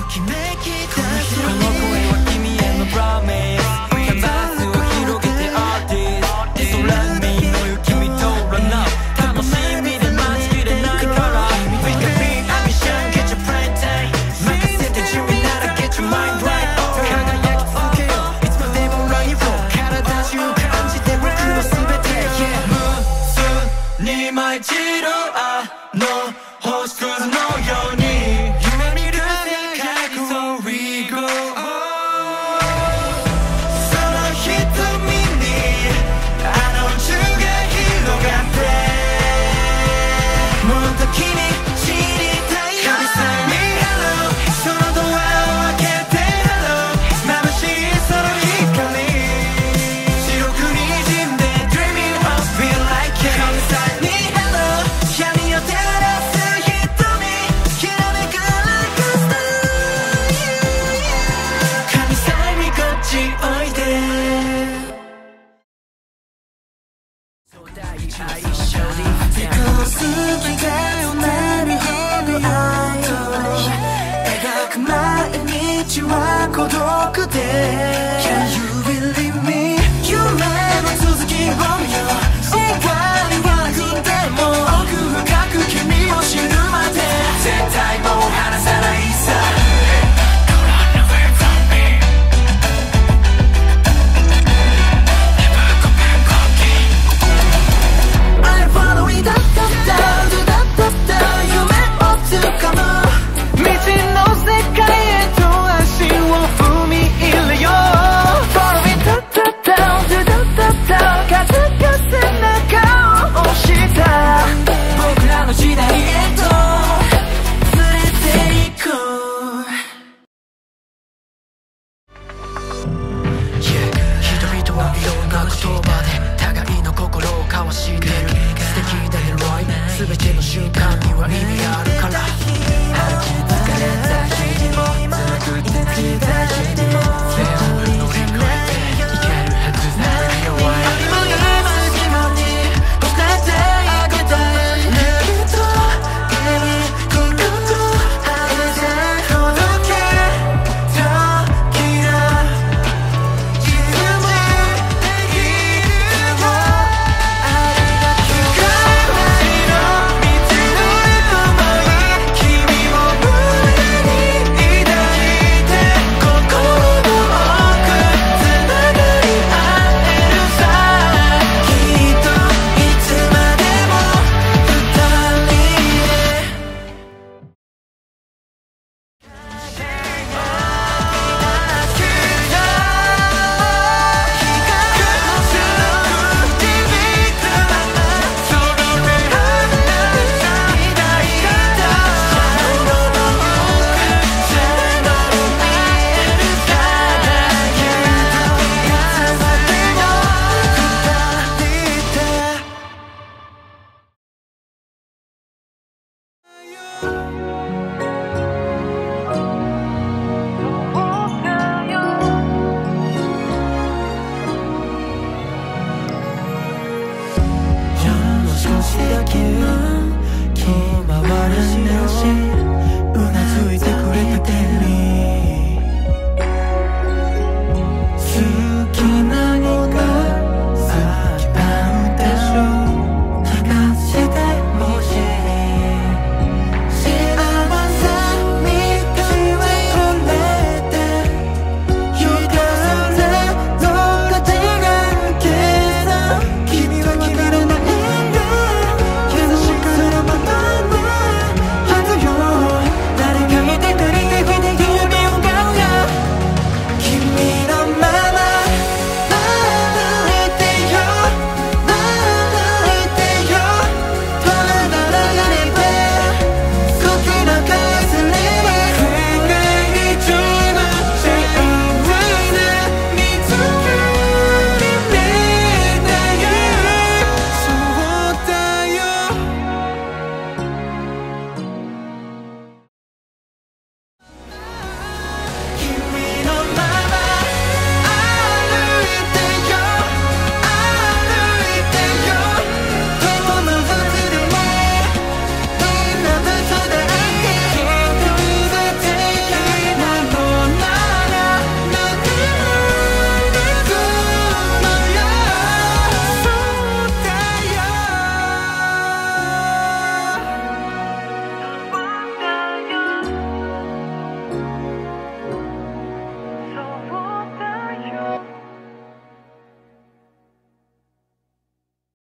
この声は君へのプロミス。キャンバスを広げてアーティスト。空見の雪見通らな楽しみで待ちきれないから We can be a mission, get your brain tight 任せて準備なら get your mind right 輝き続けよういつまでもライブを体中感じて僕の全て Yeah 無数に舞い散るあの星屑のように夢見る世界に So we go その瞳にあの宇宙が広がってもっと君知りたいよ神様に Hello そのドアを開けて Hello 眩しいその光白く滲んで Dreaming of feel like it 神様に Hello 闇を照らす瞳きらめく like a star 神様にこっちおいで手この好きがよなるほど愛を描く毎日は孤独で Can you believe me 夢の続きを見よう終わりはなくても奥深く君を知るまで絶対もう離さないさ僕らの時代へと連れて行こう Yeah 人々はいろんな言葉で互いの心を交わしてる素敵だね Right 全ての瞬間には意味あるから吐き疲れた日にも辛くてきた日にも全部乗り越えていけるはずだ弱い少しだけ